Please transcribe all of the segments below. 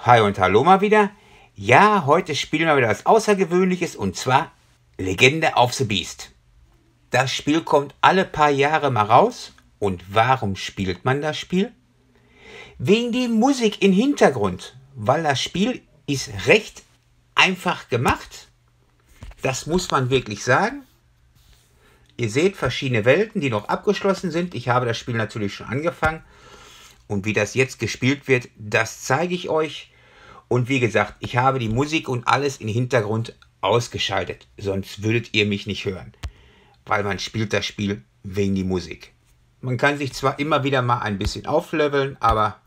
Hi und hallo mal wieder. Ja, heute spielen wir wieder was Außergewöhnliches und zwar Legende of the Beast. Das Spiel kommt alle paar Jahre mal raus. Und warum spielt man das Spiel? Wegen die Musik im Hintergrund, weil das Spiel ist recht einfach gemacht. Das muss man wirklich sagen. Ihr seht verschiedene Welten, die noch abgeschlossen sind. Ich habe das Spiel natürlich schon angefangen. Und wie das jetzt gespielt wird, das zeige ich euch. Und wie gesagt, ich habe die Musik und alles im Hintergrund ausgeschaltet. Sonst würdet ihr mich nicht hören. Weil man spielt das Spiel wegen die Musik. Man kann sich zwar immer wieder mal ein bisschen aufleveln, aber...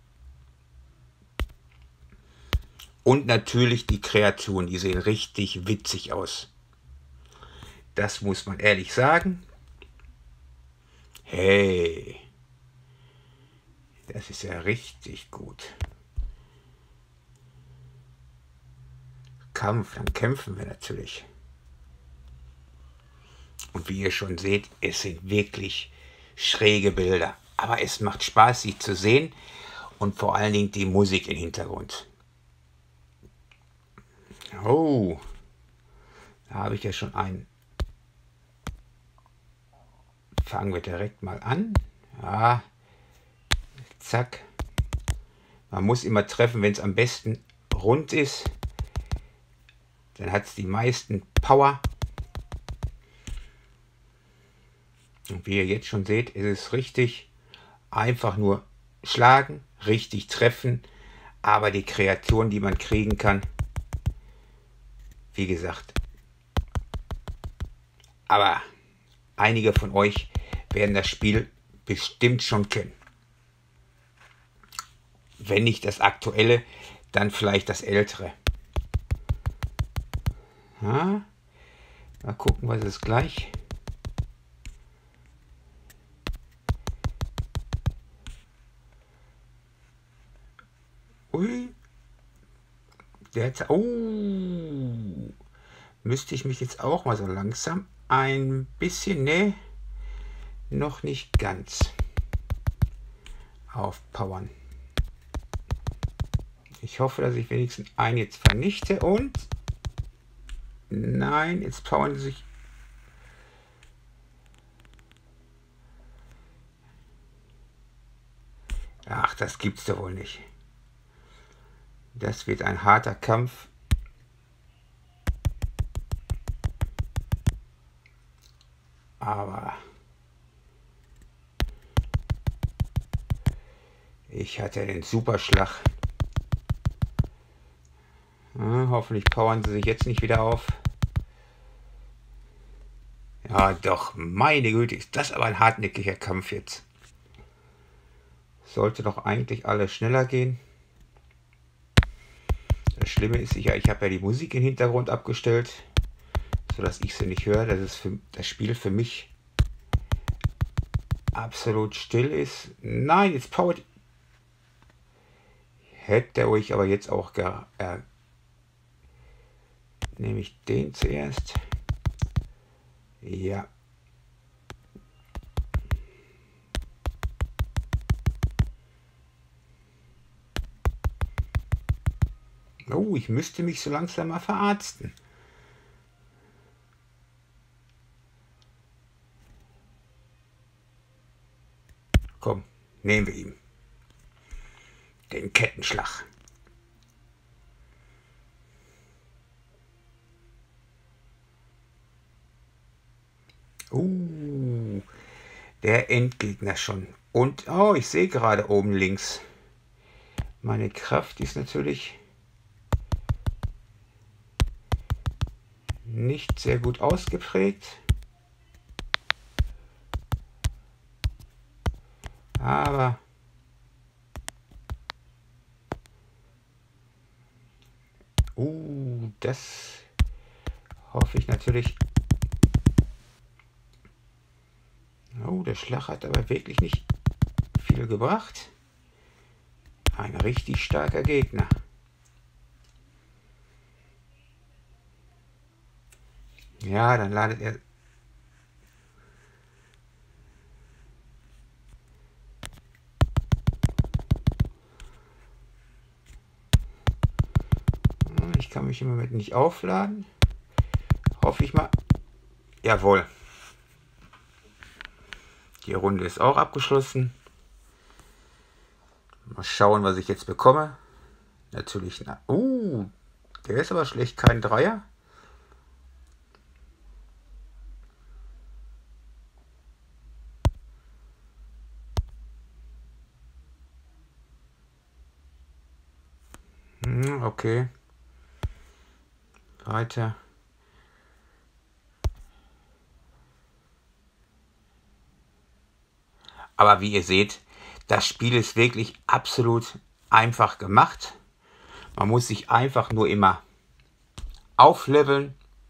Und natürlich die Kreaturen, die sehen richtig witzig aus. Das muss man ehrlich sagen. Hey, das ist ja richtig gut. Kampf, dann kämpfen wir natürlich. Und wie ihr schon seht, es sind wirklich schräge Bilder. Aber es macht Spaß, sie zu sehen. Und vor allen Dingen die Musik im Hintergrund. Oh, da habe ich ja schon einen. Fangen wir direkt mal an. Ja, zack. Man muss immer treffen, wenn es am besten rund ist. Dann hat es die meisten Power. Und wie ihr jetzt schon seht, ist es richtig einfach nur schlagen, richtig treffen. Aber die Kreaturen, die man kriegen kann, wie gesagt. Aber einige von euch werden das Spiel bestimmt schon kennen. Wenn nicht das aktuelle, dann vielleicht das ältere. Ja, mal gucken, was ist gleich. Ui. Müsste ich mich jetzt auch mal so langsam ein bisschen, ne, noch nicht ganz aufpowern. Ich hoffe, dass ich wenigstens einen jetzt vernichte und nein, jetzt powern sie sich. Ach, das gibt's doch wohl nicht. Das wird ein harter Kampf. Aber ich hatte den Superschlag. Ja, hoffentlich powern sie sich jetzt nicht wieder auf. Ja doch, meine Güte, ist das aber ein hartnäckiger Kampf jetzt. Sollte doch eigentlich alles schneller gehen. Das Schlimme ist sicher, ich habe ja die Musik im Hintergrund abgestellt, sodass ich sie nicht höre, dass es für das Spiel für mich absolut still ist. Nein, jetzt powert. Hätte euch aber jetzt auch nehme ich den zuerst. Ja. Oh, ich müsste mich so langsam mal verarzten. Komm, nehmen wir ihm. Den Kettenschlag. Der Endgegner schon. Und, oh, ich sehe gerade oben links. Meine Kraft ist natürlich nicht sehr gut ausgeprägt. Aber das hoffe ich natürlich. Oh, der Schlag hat aber wirklich nicht viel gebracht. Ein richtig starker Gegner. Ja, dann ladet er. kann mich im Moment nicht aufladen. Hoffe ich mal. Jawohl. Die Runde ist auch abgeschlossen. Mal schauen, was ich jetzt bekomme. Natürlich. Der ist aber schlecht, kein Dreier. Okay. Weiter. Aber wie ihr seht, das Spiel ist wirklich absolut einfach gemacht. Man muss sich einfach nur immer aufleveln,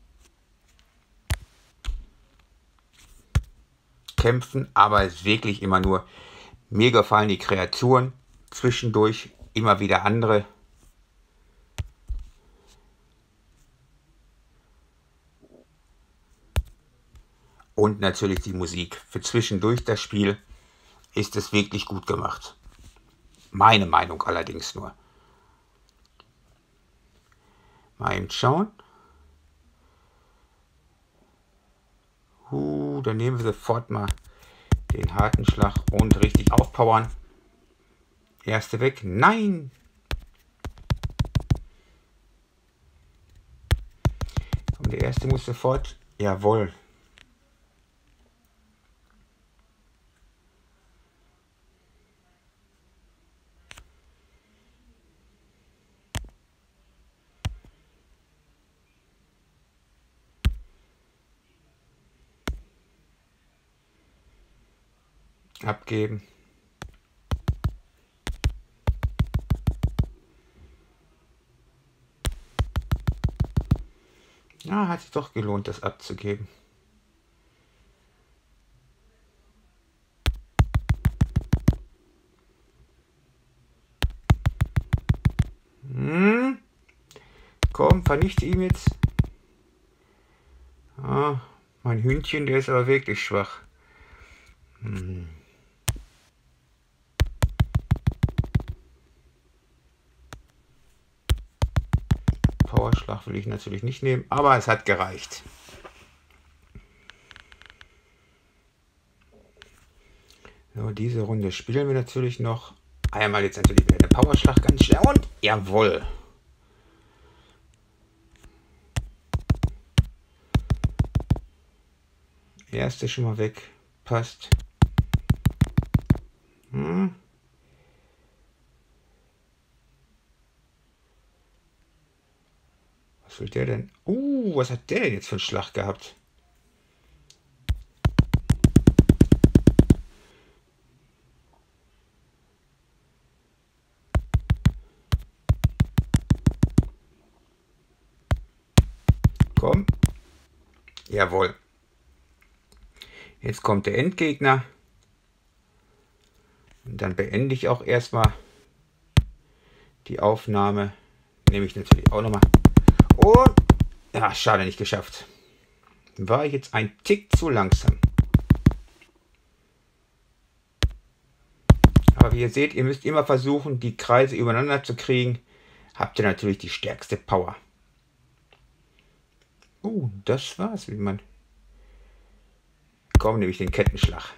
kämpfen, aber es ist wirklich immer nur, mir gefallen die Kreaturen, zwischendurch immer wieder andere. Und natürlich die Musik. Für zwischendurch das Spiel ist es wirklich gut gemacht. Meine Meinung allerdings nur. Mal eben schauen. Dann nehmen wir sofort mal den harten Schlag und richtig aufpowern. Erste weg. Nein! Und der erste muss sofort. Jawohl. Abgeben. Ja, hat sich doch gelohnt, das abzugeben. Komm, vernichte ihn jetzt. Mein Hündchen, der ist aber wirklich schwach. Powerschlag will ich natürlich nicht nehmen, aber es hat gereicht. So, diese Runde spielen wir natürlich noch. Einmal jetzt natürlich wieder der Powerschlag ganz schnell und jawohl. Erste schon mal weg. Passt. Was will der denn? Was hat der denn jetzt für einen Schlag gehabt? Komm. Jawohl. Jetzt kommt der Endgegner. Und dann beende ich auch erstmal die Aufnahme. Nehme ich natürlich auch nochmal. Und ja, schade, nicht geschafft. War ich jetzt ein Tick zu langsam. Aber wie ihr seht, ihr müsst immer versuchen, die Kreise übereinander zu kriegen. Habt ihr natürlich die stärkste Power. Das war's, wie man. Komm, nehme ich den Kettenschlag.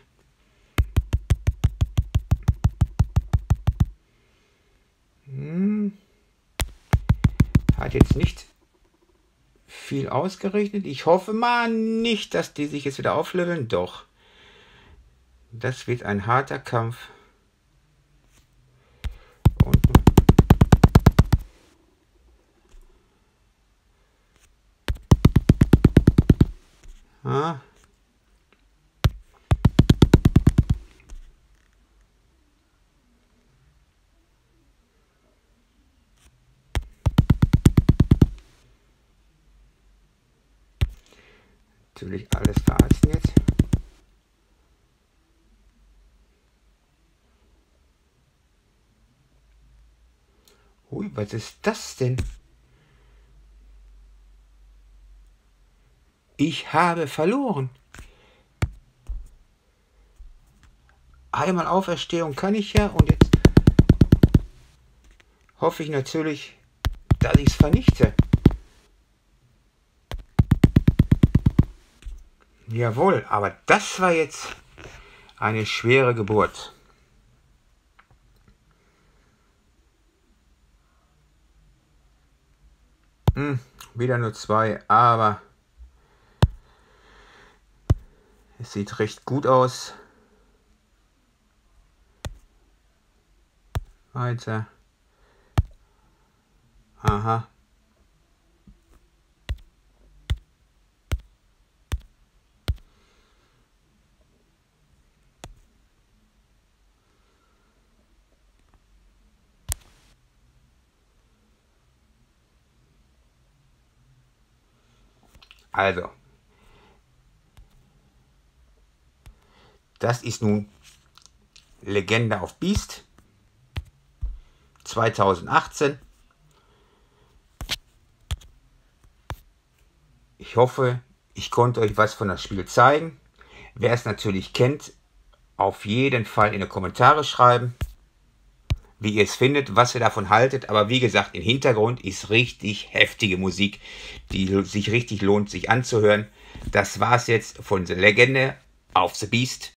Hat jetzt nicht viel ausgerechnet. Ich hoffe mal nicht, dass die sich jetzt wieder aufleveln. Doch. Das wird ein harter Kampf. Und natürlich alles verarzten jetzt. Ui, was ist das denn? Ich habe verloren. Einmal Auferstehung kann ich ja und jetzt hoffe ich natürlich, dass ich es vernichte. Jawohl, aber das war jetzt eine schwere Geburt. Wieder nur 2, aber es sieht recht gut aus. Weiter. Aha. Also, das ist nun Legende auf Beast 2018. Ich hoffe, ich konnte euch was von das Spiel zeigen. Wer es natürlich kennt, auf jeden Fall in die Kommentare schreiben, wie ihr es findet, was ihr davon haltet. Aber wie gesagt, im Hintergrund ist richtig heftige Musik, die sich richtig lohnt, sich anzuhören. Das war's jetzt von The Legende auf The Beast.